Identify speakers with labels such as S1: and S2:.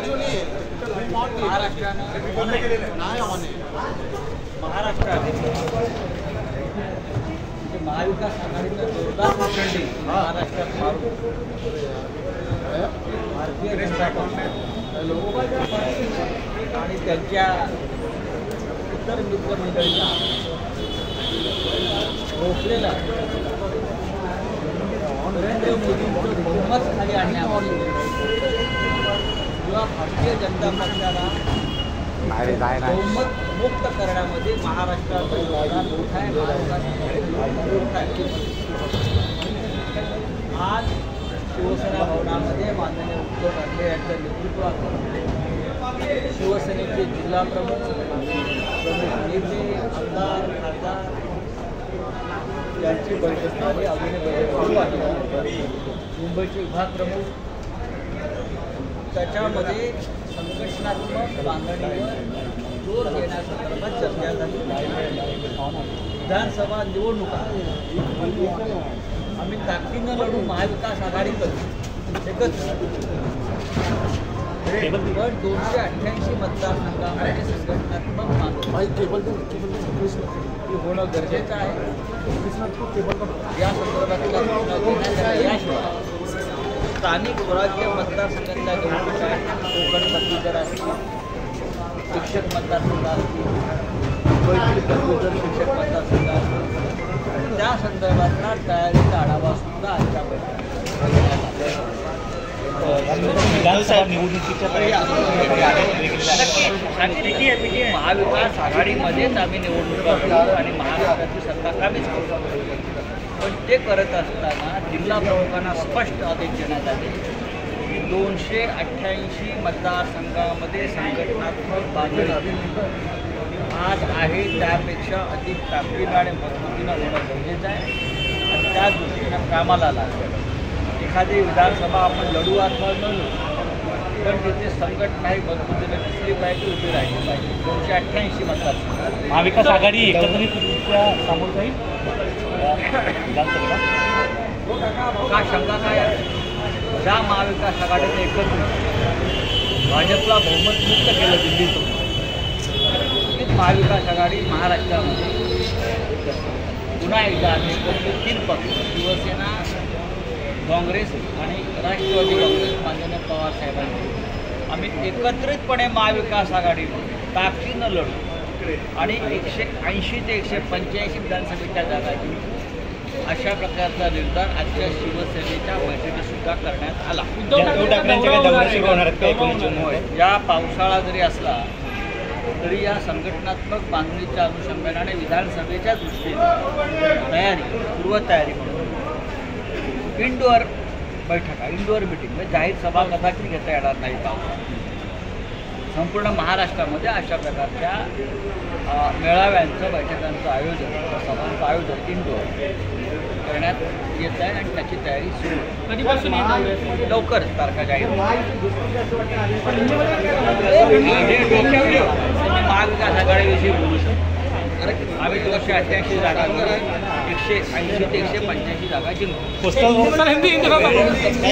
S1: महाविकास आघाडीचा जोरदार मुसंडी महाराष्ट्रात मारू भारतीय जनता पक्ष आणि त्यांच्या इतर मित्रमंडळींना रोखलेला नरेंद्र मोदींचं बहुमत खाली आणण्यामध्ये किंवा भारतीय जनता पक्षाला बहुमत मुक्त करण्यामध्ये महाराष्ट्राचा योगदान मोठा आहे, मोठा आहे. आज शिवसेना भवनामध्ये माननीय उद्धव ठाकरे यांच्या नेतृत्वात शिवसेनेचे जिल्हा प्रमुख नेते आमदार खासदार यांची बैठक झाली. अजूनही सुरू आहे. मुंबईचे विभाग प्रमुख त्याच्यामध्ये संघटनात्मक बांधणीवर जोर देण्यासंदर्भात चर्चा झाली. विधानसभा निवडणुका आम्ही ताकदीनं लढू, महाविकास आघाडी करू एकच. पण 288 मतदारसंघामध्ये संघटनात्मक बांधणी होणं गरजेचं आहे. या संदर्भात याशिवाय स्थानिक स्वराज्य मतदारसंघातल्या निवडणुका कोकण पदवीधर असतील, शिक्षक मतदारसंघ असतील, मुंबईतील पदवीधर शिक्षक मतदारसंघ असतील, त्या संदर्भातला तयारीचा आढावा सुद्धा आजच्या बैठकीत
S2: विधानसभा निवडणुकीच्या
S1: महाविकास आघाडीमध्येच आम्ही निवडणुका करू आणि महाराष्ट्राची सत्ता कामीच करू. पण ते करत असताना जिल्हा प्रमुखांना स्पष्ट आदेश देण्यात आले की 288 मतदारसंघामध्ये संघटनात्मक बांधणी आज आहे त्यापेक्षा अधिक ताकदीनं आणि मजबूतीनं होणं गरजेचं आहे आणि त्या दृष्टीनं कामाला लागतं. एखादी विधानसभा आपण लढू अथवा न लढू, पण तिथे संघटना ही मजबूतीने दिसली पाहिजे, उभी राहिली पाहिजे. 288 मतदारसंघात
S2: महाविकास आघाडी एकत्रितरित्या सामोर जाईल विधानसभेला
S1: का शंका काय आहे? ज्या महाविकास आघाडीने एकत्रित भाजपला बहुमत मुक्त केलं दिल्लीतून, तीच महाविकास आघाडी महाराष्ट्रामध्ये पुन्हा एकदा आम्ही एकत्रित 3 पक्ष शिवसेना, काँग्रेस आणि राष्ट्रवादी काँग्रेस माननीय पवार साहेबांनी आम्ही एकत्रितपणे महाविकास आघाडीमध्ये ताकदीनं लढू आणि 180 ते 185 विधानसभेच्या जागा घेऊ अशा प्रकारचा निर्धार आजच्या शिवसेनेच्या बैठकीत सुद्धा करण्यात आला. या पावसाळा जरी असला तरी या संघटनात्मक बांधणीच्या अनुषंगाने विधानसभेच्या दृष्टीने पूर्वतयारी म्हणून इंडोअर बैठका, इंडोअर मिटिंग म्हणजे जाहीर सभा कदाचित घेता येणार नाही. संपूर्ण महाराष्ट्रामध्ये अशा प्रकारच्या मेळाव्यांचं, बैठकांचं आयोजन, सभांचं आयोजन इंडोअर करण्यात येत आहे आणि त्याची तयारी सुरू आहे.
S2: कधीपासून
S1: लवकर तारखा जाहीर महाविकास आघाडीविषयी बोलू शकतो. आम्ही 288 जागा 180 ते 185 जागा जिंकू.